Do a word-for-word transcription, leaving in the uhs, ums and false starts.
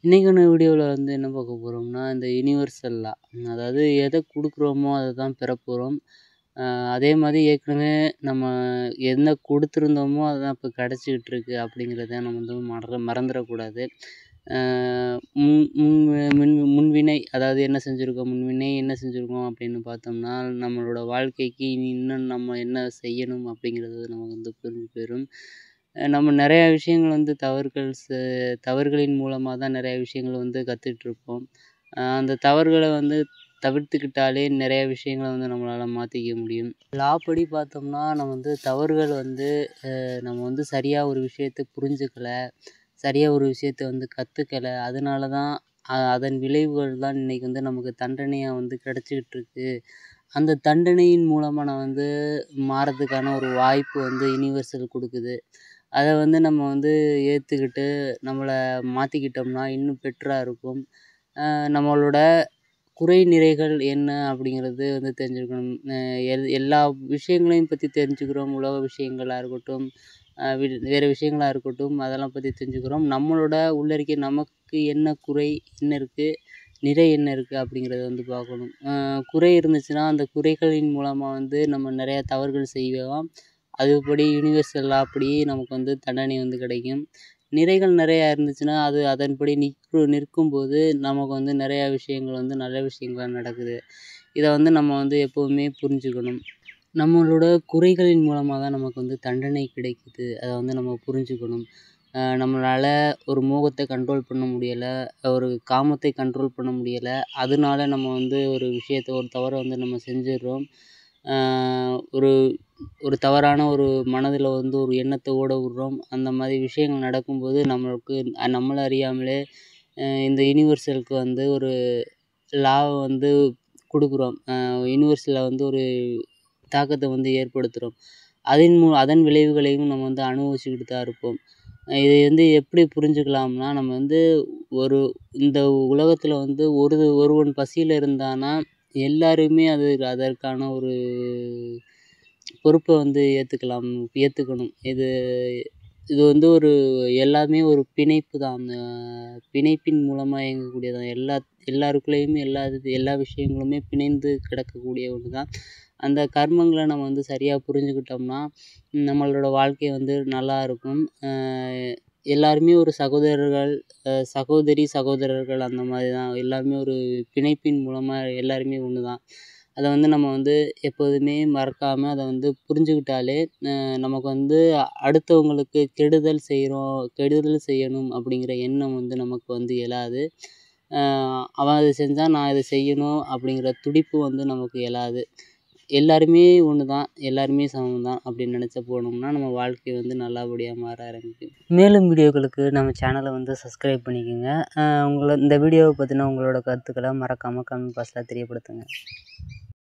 இன்றைக்கான வீடியோவில் வந்து என்ன பார்க்க போகிறோம்னா, இந்த யுனிவர்சல் லா. அதாவது எதை கொடுக்குறோமோ அதை தான் பெறப்போகிறோம். அதே மாதிரி ஏற்கனவே நம்ம என்ன கொடுத்துருந்தோமோ அதுதான் இப்போ கிடச்சிக்கிட்டு இருக்கு அப்படிங்கிறத நம்ம வந்து மற மறந்துடக்கூடாது. முன் முன் முன் முன்வினை அதாவது என்ன செஞ்சுருக்கோம், முன்வினை என்ன செஞ்சுருக்கோம் அப்படின்னு பார்த்தோம்னா, நம்மளோட வாழ்க்கைக்கு இனி இன்னும் நம்ம என்ன செய்யணும் அப்படிங்கிறது நமக்கு வந்து புரிஞ்சு போயிடும். நம்ம நிறையா விஷயங்கள் வந்து தவறுகள் ச தவறுகளின் மூலமாக தான் நிறையா விஷயங்கள் வந்து கற்றுட்ருப்போம். அந்த தவறுகளை வந்து தவிர்த்துக்கிட்டாலே நிறைய விஷயங்கள வந்து நம்மளால் மாற்றிக்க முடியும். லா படி பார்த்தோம்னா, நம்ம வந்து தவறுகள் வந்து நம்ம வந்து சரியாக ஒரு விஷயத்த புரிஞ்சுக்கல, சரியாக ஒரு விஷயத்த வந்து கற்றுக்கல. அதனால தான் அதன் விளைவுகள் தான் இன்றைக்கி வந்து நமக்கு தண்டனையாக வந்து கிடச்சிக்கிட்டு இருக்கு. அந்த தண்டனையின் மூலமாக நான் வந்து மாறதுக்கான ஒரு வாய்ப்பு வந்து யுனிவர்சல் கொடுக்குது. அதை வந்து நம்ம வந்து ஏற்றுக்கிட்டு நம்மளை மாற்றிக்கிட்டோம்னா இன்னும் பெட்டராக இருக்கும். நம்மளோட குறை நிறைகள் என்ன அப்படிங்கிறது வந்து தெரிஞ்சுக்கணும். எல் எல்லா விஷயங்களையும் பற்றி தெரிஞ்சுக்கிறோம். உலக விஷயங்களாக இருக்கட்டும், வேறு விஷயங்களாக இருக்கட்டும், அதெல்லாம் பற்றி தெரிஞ்சுக்கிறோம். நம்மளோட உள்ளறிக்கை நமக்கு என்ன குறை என்ன இருக்குது, நிறை என்ன இருக்குது அப்படிங்கிறத வந்து பார்க்கணும். குறை இருந்துச்சுன்னா அந்த குறைகளின் மூலமாக வந்து நம்ம நிறையா தவறுகள் செய்வோம். அதுபடி யுனிவர்சல் லா அப்படி நமக்கு வந்து தண்டனை வந்து கிடைக்கும். நிறைகள் நிறையா இருந்துச்சுன்னா அது அதன்படி நிற்கும் நிற்கும்போது நமக்கு வந்து நிறையா விஷயங்கள் வந்து நல்ல விஷயங்களாக நடக்குது. இதை வந்து நம்ம வந்து எப்போவுமே புரிஞ்சுக்கணும். நம்மளோட குறைகளின் மூலமாக தான் நமக்கு வந்து தண்டனை கிடைக்குது. அதை வந்து நம்ம புரிஞ்சுக்கணும். நம்மளால் ஒரு மோகத்தை கண்ட்ரோல் பண்ண முடியலை, ஒரு காமத்தை கண்ட்ரோல் பண்ண முடியலை. அதனால நம்ம வந்து ஒரு விஷயத்த ஒரு தவறை வந்து நம்ம செஞ்சிடுறோம். ஒரு ஒரு தவறான ஒரு மனதில் வந்து ஒரு எண்ணத்தை ஓட விடுறோம். அந்த மாதிரி விஷயங்கள் நடக்கும்போது நம்மளுக்கு நம்மளை அறியாமலே இந்த யுனிவர்சலுக்கு வந்து ஒரு லாவை வந்து கொடுக்குறோம். யுனிவர்சலில் வந்து ஒரு தாக்கத்தை வந்து ஏற்படுத்துகிறோம். அதன் மூ அதன் விளைவுகளையும் நம்ம வந்து அனுபவிச்சுக்கிட்டு தான் இருப்போம். இதை வந்து எப்படி புரிஞ்சுக்கலாம்னா, நம்ம வந்து ஒரு இந்த உலகத்தில் வந்து ஒரு ஒருவன் பசியில் இருந்தானா எல்லாருமே அது அதற்கான ஒரு பொறுப்பை வந்து ஏற்றுக்கலாம் ஏற்றுக்கணும். இது இது வந்து ஒரு எல்லாமே ஒரு பிணைப்பு தான். அந்த பிணைப்பின் மூலமாக இயங்கக்கூடியதான். எல்லா எல்லாருக்குள்ளேயுமே எல்லா இது எல்லா விஷயங்களுமே பிணைந்து கிடக்கக்கூடிய ஒன்று தான். அந்த கர்மங்களை நம்ம வந்து சரியாக புரிஞ்சுக்கிட்டோம்னா நம்மளோட வாழ்க்கை வந்து நல்லா இருக்கும். எல்லாருமே ஒரு சகோதரர்கள், சகோதரி, சகோதரர்கள் அந்த மாதிரி தான். எல்லாருமே ஒரு பிணைப்பின் மூலமாக எல்லாருமே ஒன்று தான். அதை வந்து நம்ம வந்து எப்போதுமே மறக்காமல் அதை வந்து புரிஞ்சுக்கிட்டாலே நமக்கு வந்து அடுத்தவங்களுக்கு கெடுதல் செய்கிறோம் கெடுதல் செய்யணும் அப்படிங்கிற எண்ணம் வந்து நமக்கு வந்து எழாது. அவன் அதை செஞ்சால் நான் இதை செய்யணும் அப்படிங்கிற துடிப்பு வந்து நமக்கு எழாது. எல்லாருமே ஒன்று தான், எல்லாருமே சமம் தான் அப்படின்னு நினச்ச போனோம்னா நம்ம வாழ்க்கை வந்து நல்லபடியாக மாற ஆரம்பிக்கும். மேலும் வீடியோக்களுக்கு நம்ம சேனலை வந்து சப்ஸ்கிரைப் பண்ணிக்கோங்க. உங்களை இந்த வீடியோவை பற்றின உங்களோட கருத்துக்களை மறக்காமல் கமெண்ட் பாக்ஸில் தெரியப்படுத்துங்க.